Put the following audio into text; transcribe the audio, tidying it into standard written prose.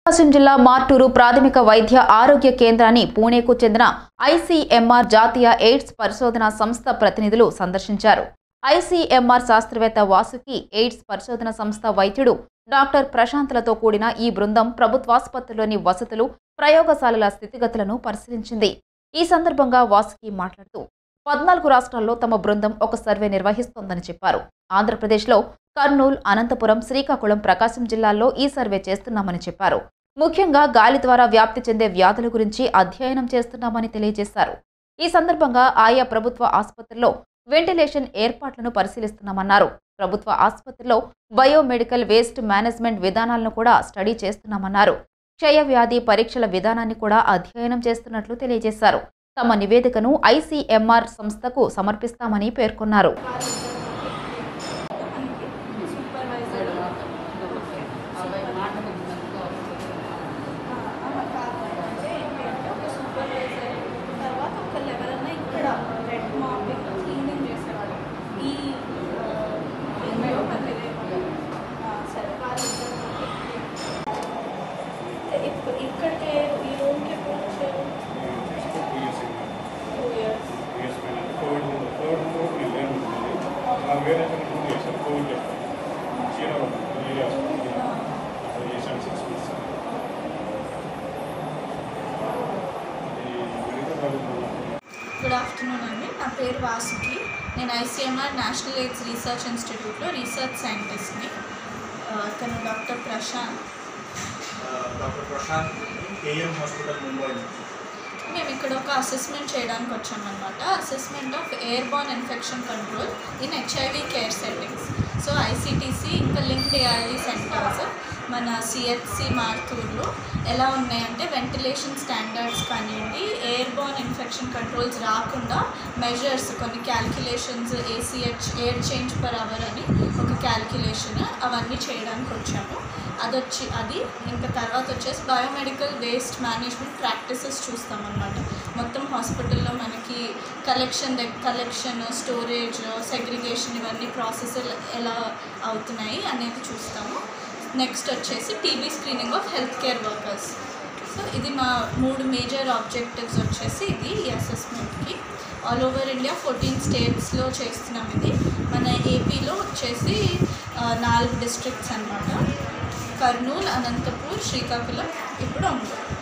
ప్రకాశం జిల్లా మార్టూరు ప్రాథమిక వైద్య ఆరోగ్య కేంద్రాన్ని పూణేకు చెందిన ఐసీఎంఆర్ జాతీయ ఎయిడ్స్ పరిశోధనా సంస్థ ప్రతినిధులు సందర్శించారు. ఐసీఎంఆర్ శాస్త్రవేత్త వాసుకి, ఎయిడ్స్ పరిశోధన సంస్థ వైద్యుడు డాక్టర్ ప్రశాంత్లతో కూడిన ఈ బృందం ప్రభుత్వాసుపత్రిలోని వసతులు, ప్రయోగశాలల స్థితిగతులను పరిశీలించింది. ఈ సందర్భంగా వాసుకి మాట్లాడుతూ 14 రాష్ట్రాల్లో తమ బృందం ఒక సర్వే నిర్వహిస్తోందని చెప్పారు. ఆంధ్రప్రదేశ్లో కర్నూలు, అనంతపురం, శ్రీకాకుళం, ప్రకాశం జిల్లాల్లో ఈ సర్వే చేస్తున్నామని చెప్పారు. ముఖ్యంగా గాలి ద్వారా వ్యాప్తి చెందే వ్యాధుల గురించి అధ్యయనం చేస్తున్నామని తెలియజేశారు. ఈ సందర్భంగా ఆయా ప్రభుత్వ ఆసుపత్రుల్లో వెంటిలేషన్ ఏర్పాట్లను పరిశీలిస్తున్నామన్నారు. ప్రభుత్వ ఆసుపత్రిలో బయోమెడికల్ వేస్ట్ మేనేజ్మెంట్ విధానాలను కూడా స్టడీ చేస్తున్నామన్నారు. క్షయవ్యాధి పరీక్షల విధానాన్ని కూడా అధ్యయనం చేస్తున్నట్లు తెలియజేశారు. తమ నివేదికను ఐసీఎంఆర్ సంస్థకు సమర్పిస్తామని పేర్కొన్నారు. గుడ్ ఆఫ్టర్నూన్ అండి. నా పేరు వాసుకి. నేను ఐసీఎంఆర్ నేషనల్ ఎయిడ్స్ రీసెర్చ్ ఇన్స్టిట్యూట్లో రీసెర్చ్ సైంటిస్ట్ని. తను doctor Prashant KM hospital Mumbai. మేము ఇక్కడ ఒక అసెస్మెంట్ చేయడానికి వచ్చామన్నమాట. Assessment of airborne infection control in HIV care settings. So ICTC ఇంకా లింక్డ్ ఏఆర్డీ సెంటర్స్ మన సిహెచ్సి మార్టూర్లో ఎలా ఉన్నాయంటే వెంటిలేషన్ స్టాండర్డ్స్ కానివ్వండి, ఎయిర్బార్న్ ఇన్ఫెక్షన్ కంట్రోల్స్ రాకుండా మెజర్స్, కొన్ని calculations, ACH air change per hour అని ఒక క్యాల్కులేషన్, అవన్నీ చేయడానికి వచ్చాము. అది ఇంకా తర్వాత వచ్చేసి బయోమెడికల్ వేస్ట్ మేనేజ్మెంట్ ప్రాక్టీసెస్ చూస్తామన్నమాట. మొత్తం హాస్పిటల్లో మనకి కలెక్షన్, స్టోరేజ్, సెగ్రిగేషన్ ఇవన్నీ ప్రాసెస్ ఎలా అవుతున్నాయి అనేది చూస్తాము. నెక్స్ట్ వచ్చేసి TB screening of health care workers. So ఇది మా 3 మేజర్ ఆబ్జెక్టివ్స్ వచ్చేసి ఇది ఈ అసెస్మెంట్కి. ఆల్ ఓవర్ ఇండియా 14 స్టేట్స్లో చేస్తున్నాం. ఇది మన ఏపీలో వచ్చేసి 4 డిస్ట్రిక్ట్స్ అన్నమాట. కర్నూలు, అనంతపూర్, శ్రీకాకుళం, ఇప్పుడు ఒంగోలు.